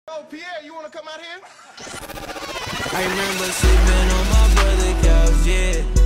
Oh, Pierre, you wanna come out here? I remember sleeping on my brother's couch, yeah.